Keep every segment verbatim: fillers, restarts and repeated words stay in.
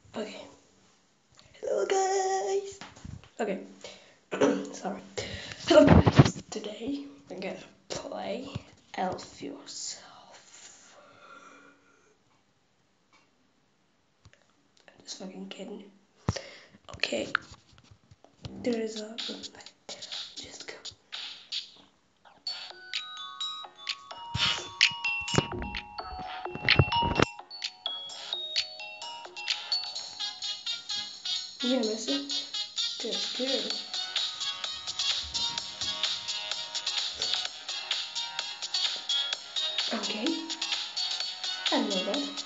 Okay. Hello guys. Okay. Sorry. Hello guys. Today we're gonna play Elf Yourself. I'm just fucking kidding. Okay. There is a just go. Yeah, message. That's good. Okay. I know that.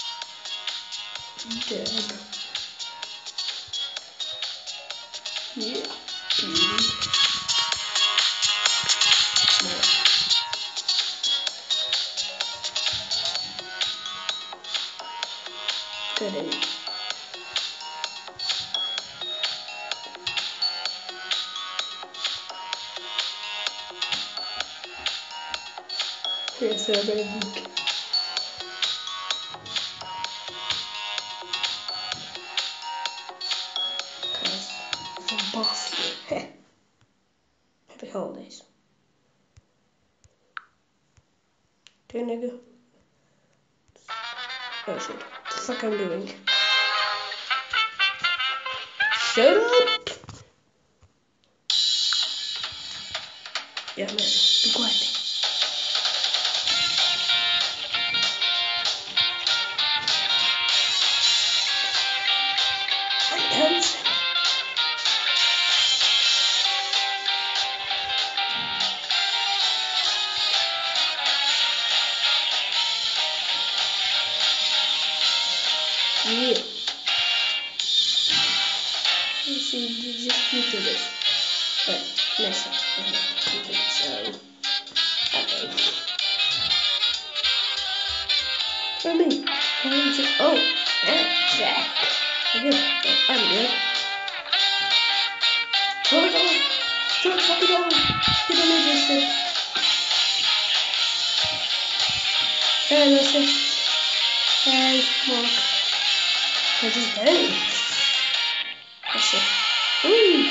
Dead. Yeah. Beauty. More. Good in it. Here's a red book. Cause it's a boss here. Happy holidays. Okay, nigga. Oh shit. What the fuck I'm doing? Shut up! Yeah, man. Be quiet. Hands. Yeah. You see, you just need to this. But, nice. Okay, so. Okay. For me. Oh, and Jack. Again. Oh, I'm good. Throw it on. Throw it fucking on. You don't need this shit. Hey, that's it. Hey, Mark. I just did. That's it. Ooh.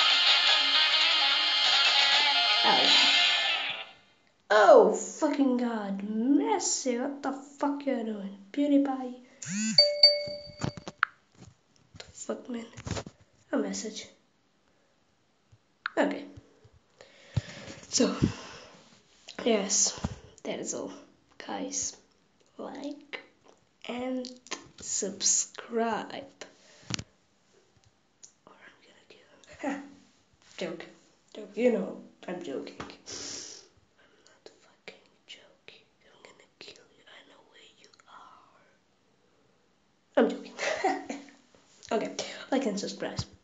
Oh. Oh, fucking god. Messi, what the fuck you doing? PewDiePie. What the fuck, man? A message. Okay. So, yes, that is all. Guys, like and subscribe. Or I'm gonna kill him. Joke. Joke. You know, I'm joking. I'm not fucking joking. I'm gonna kill you. I know where you are. I'm joking. Okay, like and subscribe.